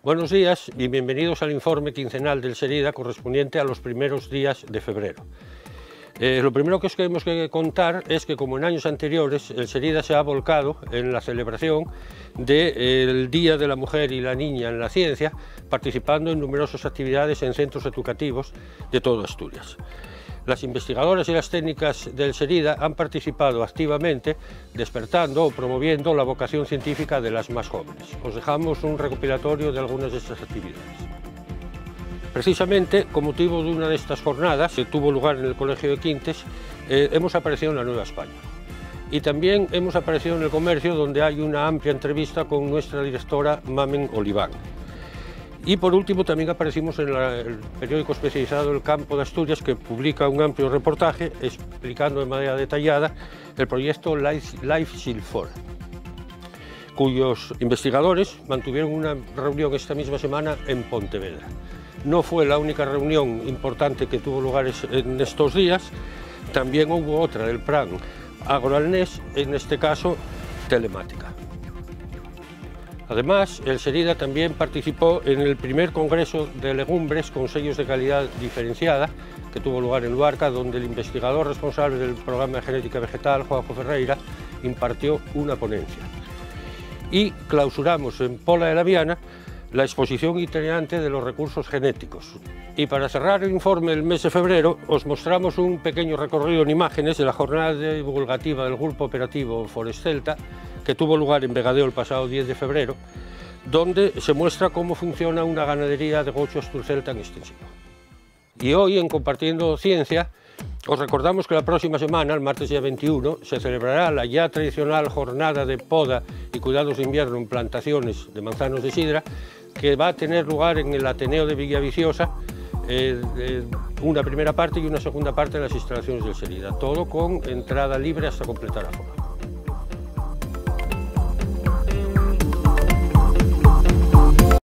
Buenos días y bienvenidos al informe quincenal del SERIDA correspondiente a los primeros días de febrero. Lo primero que os queremos contar es que, como en años anteriores, el SERIDA se ha volcado en la celebración del Día de la Mujer y la Niña en la Ciencia, participando en numerosas actividades en centros educativos de todo Asturias. Las investigadoras y las técnicas del SERIDA han participado activamente, despertando o promoviendo la vocación científica de las más jóvenes. Os dejamos un recopilatorio de algunas de estas actividades. Precisamente, con motivo de una de estas jornadas, que tuvo lugar en el Colegio de Quintes, hemos aparecido en la Nueva España. Y también hemos aparecido en El Comercio, donde hay una amplia entrevista con nuestra directora Mamen Oliván. Y por último también aparecimos en el periódico especializado El Campo de Asturias, que publica un amplio reportaje explicando de manera detallada el proyecto Life Shield 4, cuyos investigadores mantuvieron una reunión esta misma semana en Pontevedra. No fue la única reunión importante que tuvo lugar en estos días, también hubo otra del plan Agroalnés, en este caso telemática. Además, el SERIDA también participó en el primer congreso de legumbres con sellos de calidad diferenciada, que tuvo lugar en Luarca, donde el investigador responsable del programa de genética vegetal, Juanjo Ferreira, impartió una ponencia. Y clausuramos en Pola de la Viana la exposición itinerante de los recursos genéticos. Y para cerrar el informe del mes de febrero, os mostramos un pequeño recorrido en imágenes de la jornada divulgativa del Grupo Operativo Forescelta, que tuvo lugar en Vegadeo el pasado 10 de febrero, donde se muestra cómo funciona una ganadería de gocho asturcelta en extensivo. Y hoy, en Compartiendo Ciencia, os recordamos que la próxima semana, el martes día 21, se celebrará la ya tradicional jornada de poda y cuidados de invierno en plantaciones de manzanos de sidra, que va a tener lugar en el Ateneo de Villaviciosa, una primera parte y una segunda parte de las instalaciones del SERIDA, todo con entrada libre hasta completar aforo.